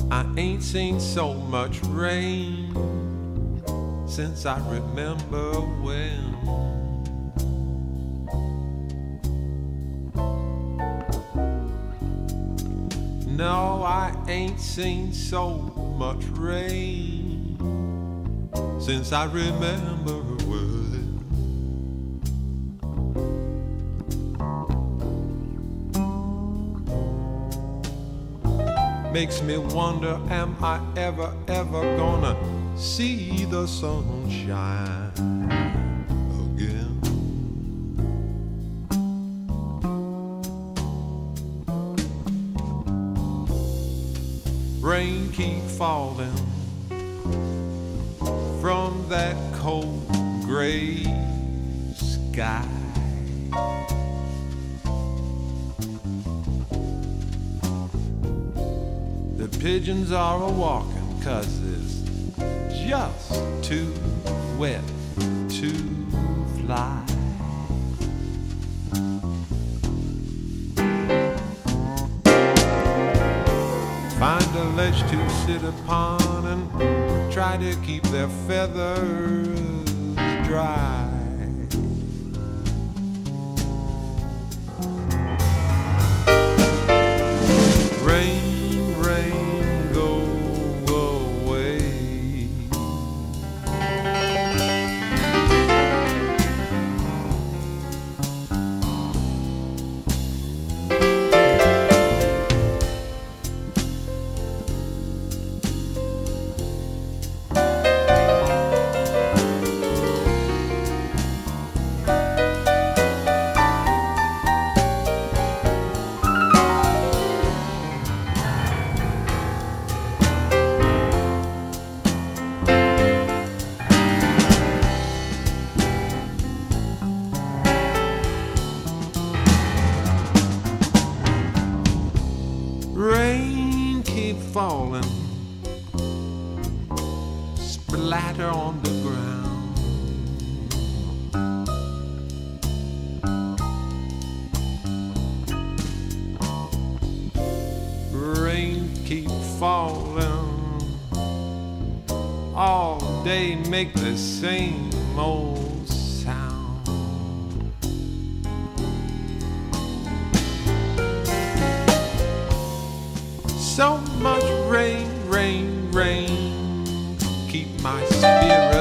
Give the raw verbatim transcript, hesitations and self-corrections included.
I ain't seen so much rain since I remember when. No, I ain't seen so much rain since I remember when. Makes me wonder, am I ever, ever gonna see the sunshine again? Rain keep falling from that cold gray sky. The pigeons are a-walking 'cause it's just too wet to fly. Find a ledge to sit upon and try to keep their feathers dry. Rain keep falling, splatter on the ground. Rain keep falling all day, make the same old sound. So much rain, rain, rain, keep my spirit